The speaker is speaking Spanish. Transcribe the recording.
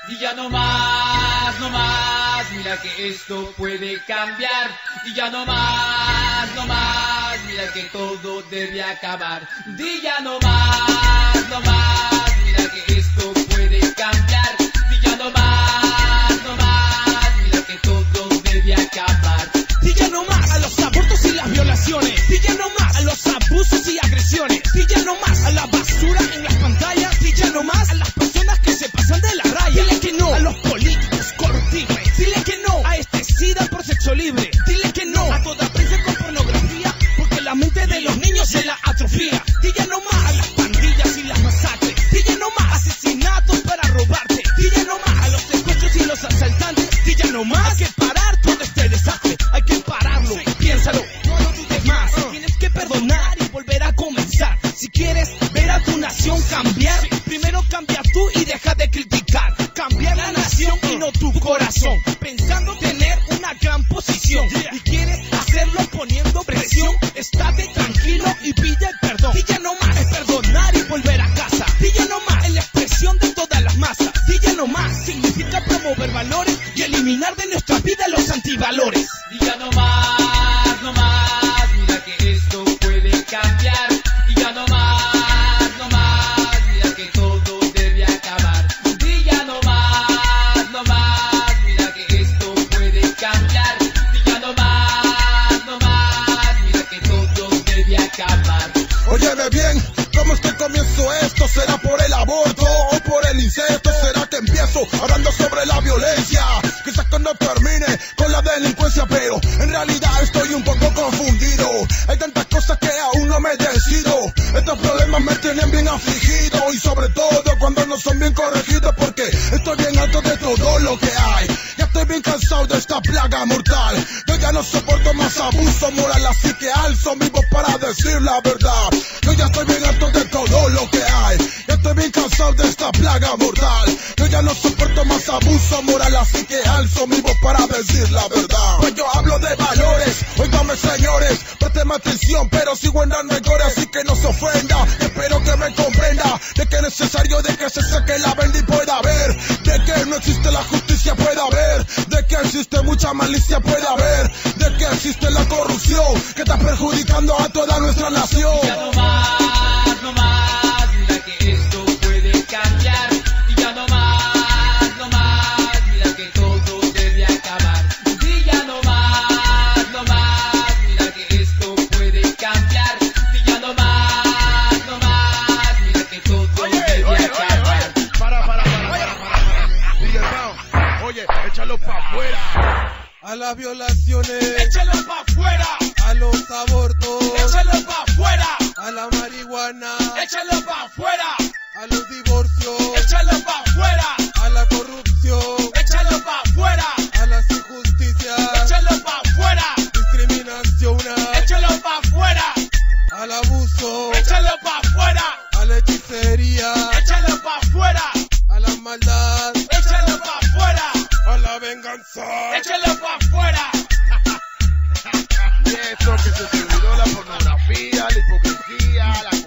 Y ya no más, mira que esto puede cambiar. Y ya no más, mira que todo debe acabar. Y ya no más, mira que esto puede cambiar. Y ya no más, mira que todo debe acabar. Y ya no más a los abortos y las violaciones. Y ya no más a los abusos y agresiones. Y ya no más a la basura en las pantallas. Y ya no más a las personas que se pasan de la raya. Dile que no a los políticos corruptibles. Dile que no a este SIDA por sexo libre. Dile que no a toda prensa con pornografía, porque la mente de los niños se la atrofia. Y ya no más a las pandillas y las masacres. Y ya no más asesinatos para robarte. Y ya no más a los secuestros y los asaltantes. Y ya no más hay que parar todo este desastre. Hay que pararlo, piénsalo, no lo dudes más. Tienes que perdonar y volver a comenzar. Si quieres ver a tu nación cambiar, primero cambia tú y deja de criticar. Cambiar la nación y no tu corazón, pensando tener una gran posición. Y quieres hacerlo poniendo presión, estate tranquilo y pide perdón. Y ya no más es perdonar y volver a casa. Y ya no más es la expresión de todas las masas. Y ya no más significa promover valores y eliminar de nuestra vida los antivalores. Y ya no más, mira que esto puede cambiar. Y ya no más, mira que todo debe acabar. Y ya no más, mira que esto puede cambiar. Y ya no más, mira que todo debe acabar. Óyeme bien, ¿cómo es que comienzo esto? ¿Será por el aborto o por el incesto? ¿Será que empiezo hablando sobre la violencia? Quizás cuando termine con la delincuencia, pero en realidad estoy un poco confundido. Hay tantas cosas que aún no me decido. Estos problemas me tienen bien afligido, y sobre todo cuando no son bien corregidos, porque estoy bien harto de todo lo que hay. Ya estoy bien cansado de esta plaga mortal. Yo ya no soporto más abuso moral, así que alzo mi voz para decir la verdad. Yo ya estoy bien harto de todo lo que hay. Ya estoy bien cansado de esta plaga mortal. Yo ya no soporto más abuso moral, así que alzo mi voz para decir la verdad. Pues yo hablo de valores, óigame señores, présteme atención, pero sigo en rigor, así que no se ofenda. Espero que me comprenda de que es necesario de que se saque la venda y pueda ver de que no existe la justicia, pueda ver de que existe mucha malicia, pueda ver de que existe la corrupción que está perjudicando a toda nuestra nación. Y ya no más, mira que esto puede cambiar. Y ya no más, mira que todo debe acabar. Y ya no más, mira que esto puede cambiar. Y ya no más, mira que todo debe acabar. Para. DJ Brown, oye, échalo pa' afuera. A las violaciones, Échalo pa' afuera. a los abortos, Échalo pa' afuera. a la marihuana, Échalo pa' afuera. a los divorcios, Échalo pa' afuera. a la corrupción, Échalo pa' afuera. a las injusticias, Échalo pa' afuera. discriminación, Échalo pa' afuera. al abuso, Échalo pa' afuera. a la hechicería, Échalo pa' afuera. a la maldad, Échalo pa' afuera. a la venganza. Échalo pa' afuera. Y eso que se olvidó la pornografía, la hipocresía, la